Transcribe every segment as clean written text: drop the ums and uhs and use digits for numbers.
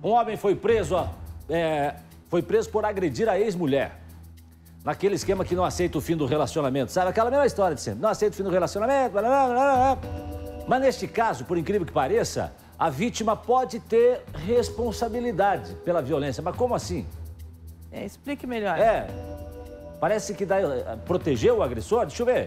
Um homem foi preso, foi preso por agredir a ex-mulher. Naquele esquema que não aceita o fim do relacionamento. Sabe aquela mesma história de sempre. Não aceita o fim do relacionamento, blá, blá, blá, blá. Mas neste caso, por incrível que pareça, a vítima pode ter responsabilidade pela violência. Mas como assim? Explique melhor. Parece que protegeu o agressor. Deixa eu ver.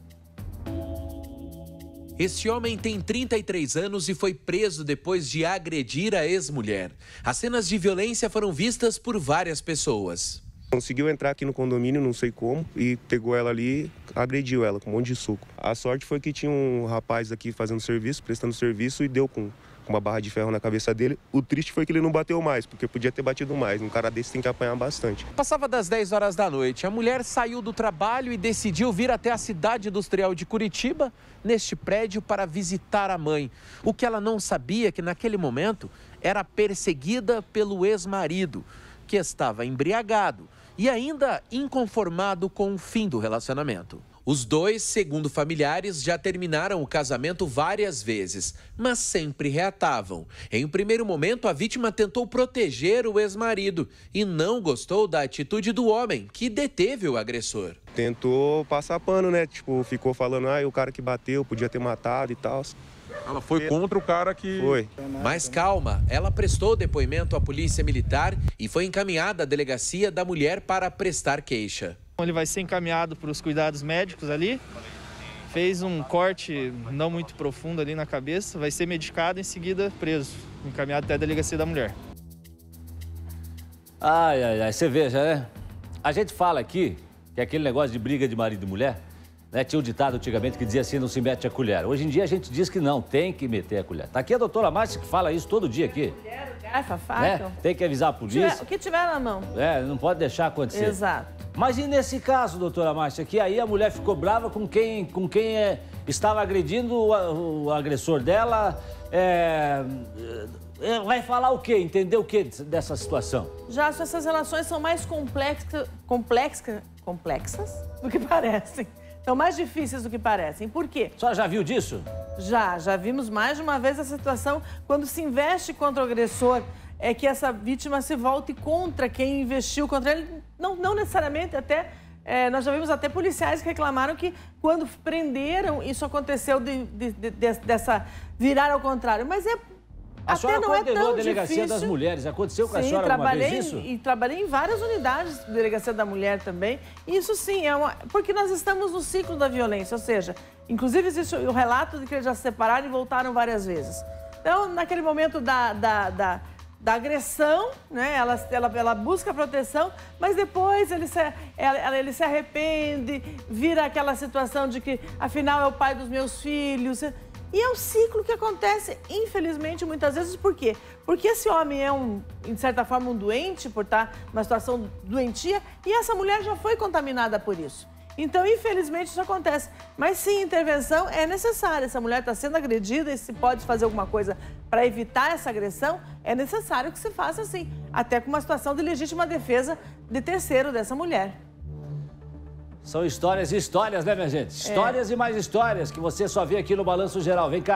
Esse homem tem 33 anos e foi preso depois de agredir a ex-mulher. As cenas de violência foram vistas por várias pessoas. Conseguiu entrar aqui no condomínio, não sei como, e pegou ela ali, agrediu ela com um monte de suco. A sorte foi que tinha um rapaz aqui fazendo serviço, prestando serviço, e deu com uma barra de ferro na cabeça dele. O triste foi que ele não bateu mais, porque podia ter batido mais. Um cara desse tem que apanhar bastante. Passava das 10 horas da noite. A mulher saiu do trabalho e decidiu vir até a cidade industrial de Curitiba, neste prédio, para visitar a mãe. O que ela não sabia é que naquele momento era perseguida pelo ex-marido, que estava embriagado e ainda inconformado com o fim do relacionamento. Os dois, segundo familiares, já terminaram o casamento várias vezes, mas sempre reatavam. Em um primeiro momento, a vítima tentou proteger o ex-marido e não gostou da atitude do homem, que deteve o agressor. Tentou passar pano, né? Tipo, ficou falando, o cara que bateu podia ter matado e tal. Ela foi contra o cara que... Foi. Mas calma, ela prestou depoimento à polícia militar e foi encaminhada à delegacia da mulher para prestar queixa. Ele vai ser encaminhado para os cuidados médicos ali, fez um corte não muito profundo ali na cabeça, vai ser medicado e em seguida preso, encaminhado até a delegacia da mulher. Ai, você veja, né? A gente fala aqui que é aquele negócio de briga de marido e mulher, né? Tinha um ditado antigamente que dizia assim, não se mete a colher. Hoje em dia a gente diz que não, tem que meter a colher. Tá aqui a doutora Márcia que fala isso todo dia aqui. Garfo, faca. Né? Tem que avisar a polícia. O que tiver na mão. Não pode deixar acontecer. Exato. Mas e nesse caso, doutora Márcia, que aí a mulher ficou brava com quem estava agredindo o agressor dela, vai falar o quê? Entender o quê dessa situação? Já essas relações são mais complexas do que parecem. São mais difíceis do que parecem. Por quê? A senhora já viu disso? Já vimos mais de uma vez a situação quando se investe contra o agressor, é que essa vítima se volte contra quem investiu contra ele. Não necessariamente, até nós já vimos até policiais que reclamaram que quando prenderam, isso aconteceu dessa virar ao contrário. Mas a senhora não é coordenou tão a Delegacia difícil. das Mulheres. Aconteceu com a senhora alguma vez isso? E trabalhei em várias unidades da Delegacia da Mulher também. Isso sim, porque nós estamos no ciclo da violência, ou seja, inclusive existe o relato de que eles já se separaram e voltaram várias vezes. Então, naquele momento da agressão, né? Ela busca proteção, mas depois ele se arrepende, vira aquela situação de que, afinal, é o pai dos meus filhos. E é um ciclo que acontece, infelizmente, muitas vezes. Por quê? Porque esse homem é, de certa forma, um doente, por estar numa situação doentia, e essa mulher já foi contaminada por isso. Então, infelizmente, isso acontece. Mas sim, intervenção é necessária. Essa mulher está sendo agredida e se pode fazer alguma coisa para evitar essa agressão, é necessário que se faça assim, até com uma situação de legítima defesa de terceiro dessa mulher. São histórias e histórias, né, minha gente? Histórias e mais histórias que você só vê aqui no Balanço Geral. Vem cá.